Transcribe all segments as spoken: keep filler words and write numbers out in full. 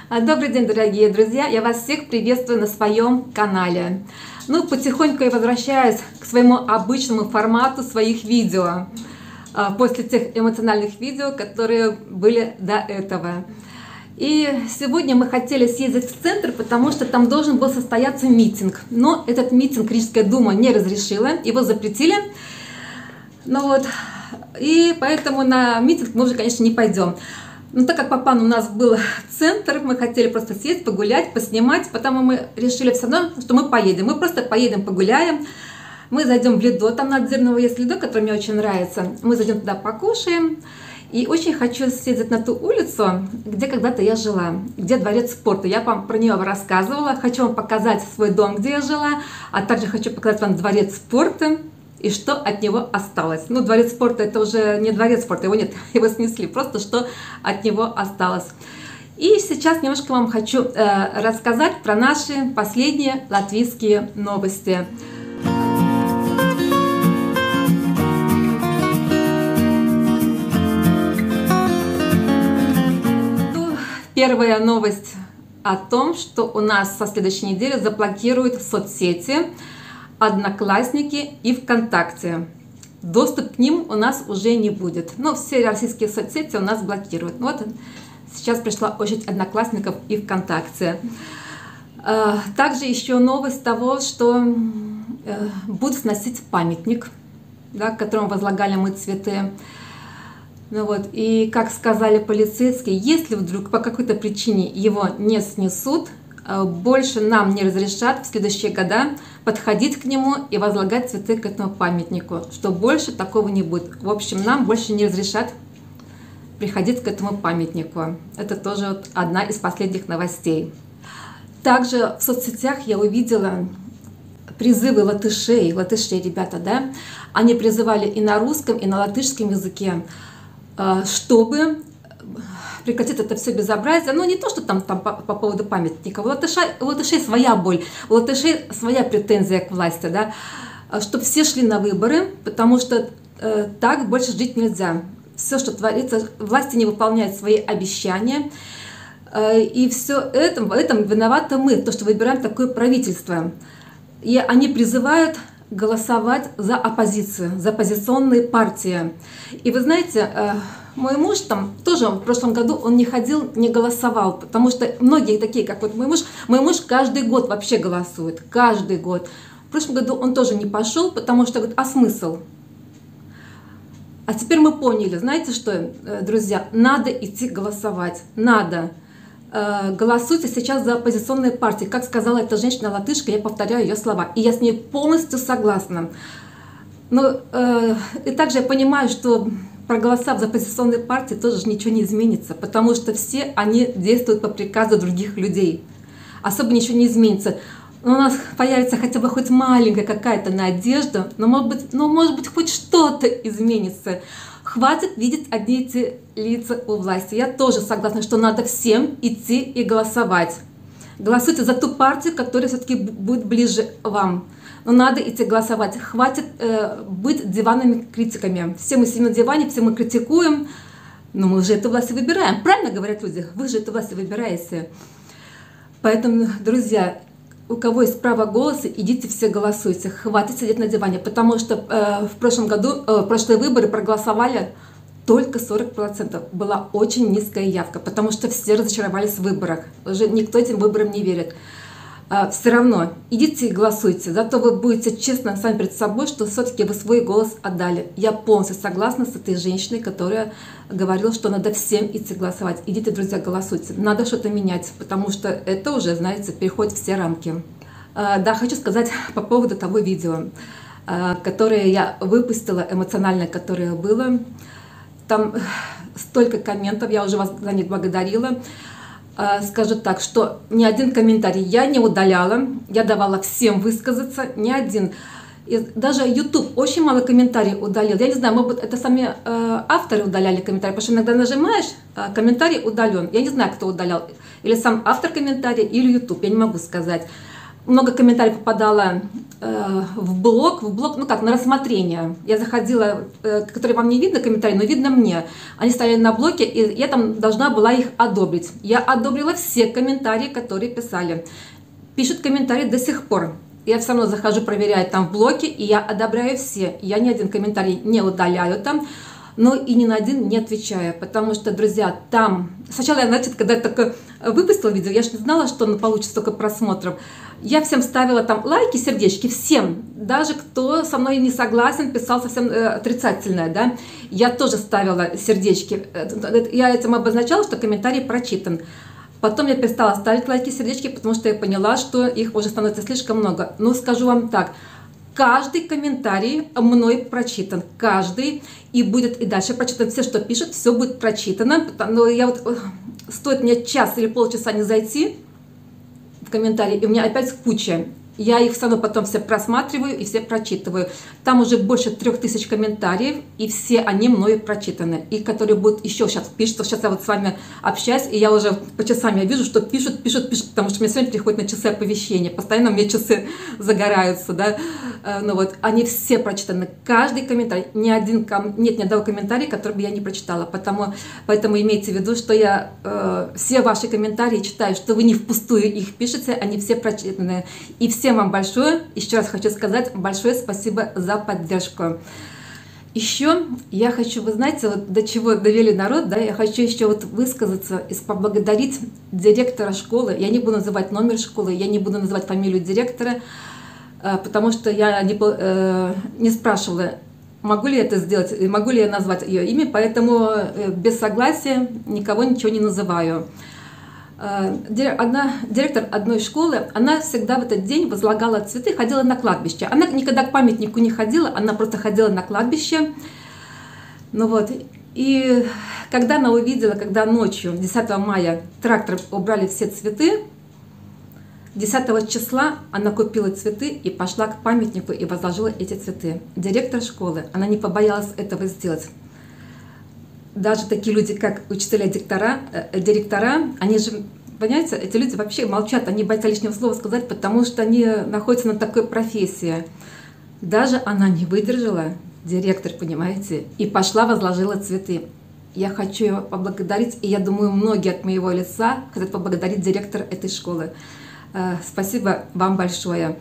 А, Добрый день, дорогие друзья! Я вас всех приветствую на своем канале. Ну, потихоньку я возвращаюсь к своему обычному формату своих видео, а, после тех эмоциональных видео, которые были до этого. И сегодня мы хотели съездить в центр, потому что там должен был состояться митинг. Но этот митинг Рижская дума не разрешила, его запретили. Ну вот, и поэтому на митинг мы уже, конечно, не пойдем. Но так как по плану у нас был центр, мы хотели просто съездить, погулять, поснимать, потому мы решили все равно, что мы поедем. Мы просто поедем, погуляем, мы зайдем в Лидо, там на Дзирново есть Лидо, который мне очень нравится. Мы зайдем туда, покушаем. И очень хочу съездить на ту улицу, где когда-то я жила, где дворец спорта. Я вам про нее рассказывала, хочу вам показать свой дом, где я жила, а также хочу показать вам дворец спорта. И что от него осталось. Ну, дворец спорта — это уже не дворец спорта, его нет, его снесли, просто что от него осталось. И сейчас немножко вам хочу э, рассказать про наши последние латвийские новости. Ну, первая новость о том, что у нас со следующей недели заблокируют соцсети Одноклассники и ВКонтакте. Доступ к ним у нас уже не будет. Но все российские соцсети у нас блокируют. Вот сейчас пришла очередь Одноклассников и ВКонтакте. Также еще новость того, что будут сносить памятник, да, к которому возлагали мы цветы. Ну вот, и как сказали полицейские, если вдруг по какой-то причине его не снесут, больше нам не разрешат в следующие года подходить к нему и возлагать цветы к этому памятнику, что больше такого не будет. В общем, нам больше не разрешат приходить к этому памятнику. Это тоже вот одна из последних новостей. Также в соцсетях я увидела призывы латышей, латышей, ребята, да, они призывали и на русском, и на латышском языке, чтобы прекратит это все безобразие. Но не то, что там, там по, по поводу памятника. У латышей, у латышей своя боль, у латышей своя претензия к власти, да? Чтобы все шли на выборы, потому что э, так больше жить нельзя. Все, что творится, власти не выполняют свои обещания. Э, и все это, в этом виноваты мы, то, что выбираем такое правительство. И они призывают голосовать за оппозицию, за оппозиционные партии. И вы знаете, э, мой муж там тоже в прошлом году он не ходил, не голосовал, потому что многие такие, как вот мой муж, мой муж каждый год вообще голосует, каждый год. В прошлом году он тоже не пошел, потому что говорит, а смысл? А теперь мы поняли, знаете что, друзья, надо идти голосовать, надо. Голосуйте сейчас за оппозиционные партии. Как сказала эта женщина-латышка, я повторяю ее слова, и я с ней полностью согласна. Но, э, и также я понимаю, что проголосовав за оппозиционные партии, тоже ничего не изменится, потому что все они действуют по приказу других людей. Особо ничего не изменится. Но у нас появится хотя бы хоть маленькая какая-то надежда, но может быть, но может быть хоть что-то изменится. Хватит видеть одни эти лица у власти. Я тоже согласна, что надо всем идти и голосовать. Голосуйте за ту партию, которая все-таки будет ближе вам. Но надо идти голосовать. Хватит э, быть диванными критиками. Все мы сидим на диване, все мы критикуем, но мы же эту власть выбираем. Правильно говорят люди? Вы же эту власть выбираете. Поэтому, друзья, у кого есть право голоса, идите все голосуйте. Хватит сидеть на диване, потому что э, в прошлом году, э, в прошлые выборы проголосовали только сорок процентов. Была очень низкая явка, потому что все разочаровались в выборах. Уже никто этим выборам не верит. Все равно идите и голосуйте, зато вы будете честно сами перед собой, что все-таки вы свой голос отдали. Я полностью согласна с этой женщиной, которая говорила, что надо всем идти голосовать. Идите, друзья, голосуйте. Надо что-то менять, потому что это уже, знаете, переходит все рамки. Да, хочу сказать по поводу того видео, которое я выпустила, эмоциональное, которое было. Там столько комментов, я уже вас за них благодарила. Скажу так, что ни один комментарий я не удаляла, я давала всем высказаться, ни один. И даже YouTube очень мало комментариев удалил. Я не знаю, может быть, это сами э, авторы удаляли комментарии, потому что иногда нажимаешь, э, комментарий удален. Я не знаю, кто удалял. Или сам автор комментария, или YouTube, я не могу сказать. много комментариев попадало э, в блог, в блог, ну как, на рассмотрение. Я заходила, э, которые вам не видно комментарии, но видно мне. Они стояли на блоке, и я там должна была их одобрить. Я одобрила все комментарии, которые писали. Пишут комментарии до сих пор. Я все равно захожу, проверяю там в блоке, и я одобряю все. Я ни один комментарий не удаляю там, но и ни на один не отвечаю, потому что, друзья, там... Сначала я, значит, когда я только выпустила видео, я же не знала, что оно получит столько просмотров. Я всем ставила там лайки, сердечки, всем. Даже кто со мной не согласен, писал совсем э, отрицательное, да. Я тоже ставила сердечки. Я этим обозначала, что комментарий прочитан. Потом я перестала ставить лайки, сердечки, потому что я поняла, что их уже становится слишком много. Но скажу вам так. Каждый комментарий мной прочитан, каждый, и будет и дальше прочитан. Все, что пишут, все будет прочитано. Но я вот, стоит мне час или полчаса не зайти в комментарии, и у меня опять куча. Я их все равно потом все просматриваю и все прочитываю. Там уже больше трех тысяч комментариев, и все они мною прочитаны. И которые будут еще сейчас пишут. Сейчас я вот с вами общаюсь, и я уже по часам я вижу, что пишут, пишут, пишут, потому что мне сегодня приходят на часы оповещения. Постоянно у меня часы загораются, да. Ну вот, они все прочитаны. Каждый комментарий, ни один, нет ни одного комментария, который бы я не прочитала. Потому, поэтому имейте в виду, что я э, все ваши комментарии читаю, что вы не впустую их пишете, они все прочитаны. И все Всем вам большое, еще раз хочу сказать большое спасибо за поддержку. Еще я хочу, вы знаете, вот до чего довели народ, да, я хочу еще вот высказаться и поблагодарить директора школы. Я не буду называть номер школы, я не буду называть фамилию директора, потому что я не, не спрашивала, могу ли я это сделать, могу ли я назвать ее имя, поэтому без согласия никого ничего не называю. Одна, директор одной школы, она всегда в этот день возлагала цветы, ходила на кладбище. Она никогда к памятнику не ходила, она просто ходила на кладбище. Ну вот, и когда она увидела, когда ночью, десятого мая, трактор убрали все цветы, десятого числа она купила цветы и пошла к памятнику и возложила эти цветы. Директор школы, она не побоялась этого сделать. Даже такие люди, как учителя-директора, директора, они же, понимаете, эти люди вообще молчат, они боятся лишнего слова сказать, потому что они находятся на такой профессии. Даже она не выдержала, директор, понимаете, и пошла, возложила цветы. Я хочу ее поблагодарить, и я думаю, многие от моего лица хотят поблагодарить директора этой школы. Спасибо вам большое,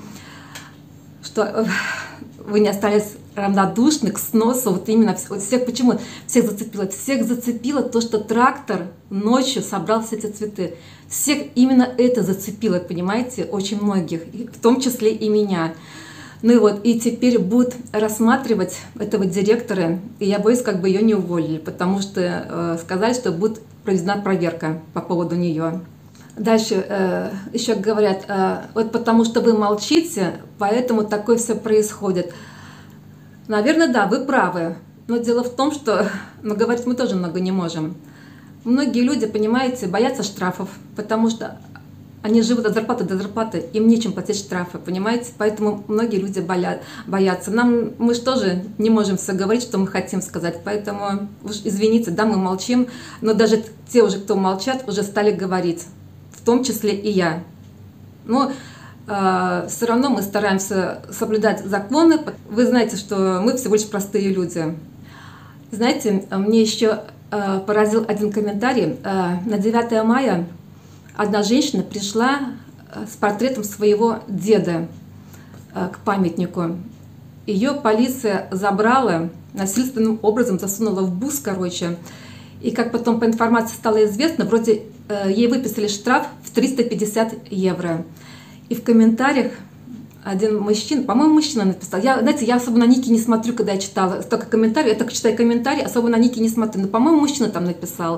что вы не остались равнодушны к сносу, вот именно всех, почему всех зацепило? Всех зацепило то, что трактор ночью собрал все эти цветы. Всех именно это зацепило, понимаете, очень многих, в том числе и меня. Ну и вот, и теперь будут рассматривать этого директора, и я боюсь, как бы ее не уволили, потому что э, сказали, что будет проведена проверка по поводу нее. Дальше э, еще говорят, э, вот потому что вы молчите, поэтому такое все происходит. Наверное, да, вы правы, но дело в том, что ну, говорить мы тоже много не можем. Многие люди, понимаете, боятся штрафов, потому что они живут от зарплаты до зарплаты, им нечем платить штрафы, понимаете, поэтому многие люди боятся. Нам, мы же тоже не можем все говорить, что мы хотим сказать, поэтому уж извините, да, мы молчим, но даже те уже, кто молчат, уже стали говорить, в том числе и я. Но э, все равно мы стараемся соблюдать законы. Вы знаете, что мы всего лишь простые люди. Знаете, мне еще э, поразил один комментарий. Э, на девятое мая одна женщина пришла с портретом своего деда э, к памятнику. Ее полиция забрала, насильственным образом засунула в бус, короче. И как потом по информации стало известно, вроде э, ей выписали штраф в триста пятьдесят евро. И в комментариях один мужчина, по-моему, мужчина написал. Я, знаете, я особо на ники не смотрю, когда я читала столько комментариев. Я только читаю комментарии, особо на ники не смотрю. Но, по-моему, мужчина там написал.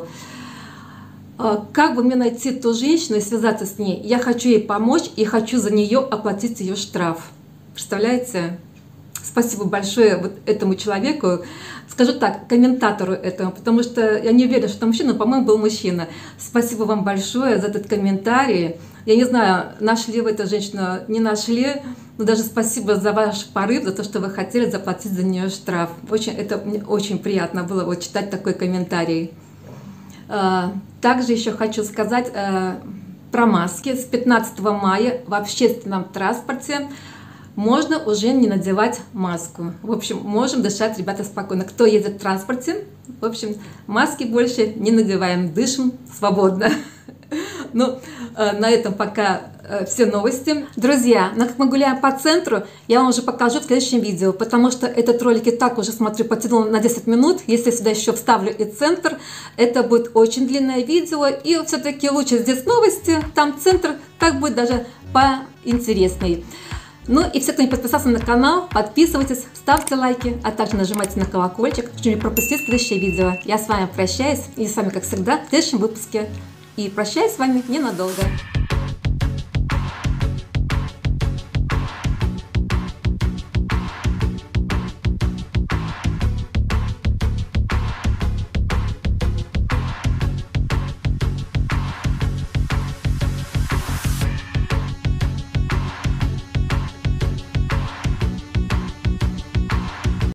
Как бы мне найти ту женщину и связаться с ней? Я хочу ей помочь и хочу за нее оплатить ее штраф. Представляете? Спасибо большое вот этому человеку. Скажу так, комментатору этому, потому что я не уверена, что это мужчина, но, по-моему, был мужчина. Спасибо вам большое за этот комментарий. Я не знаю, нашли вы эту женщину, не нашли, но даже спасибо за ваш порыв, за то, что вы хотели заплатить за нее штраф. Очень, это мне очень приятно было вот читать такой комментарий. Также еще хочу сказать, про маски. С пятнадцатого мая в общественном транспорте можно уже не надевать маску. В общем, можем дышать, ребята, спокойно. Кто едет в транспорте, в общем, маски больше не надеваем, дышим свободно. Ну, на этом пока все новости. Друзья, ну как мы гуляем по центру, я вам уже покажу в следующем видео, потому что этот ролик и так уже, смотрю, потянул на десять минут. Если сюда еще вставлю и центр, это будет очень длинное видео. И все-таки лучше здесь новости, там центр, так будет даже поинтересней. Ну и все, кто не подписался на канал, подписывайтесь, ставьте лайки, а также нажимайте на колокольчик, чтобы не пропустить следующее видео. Я с вами прощаюсь и с вами, как всегда, в следующем выпуске. И прощаюсь с вами ненадолго.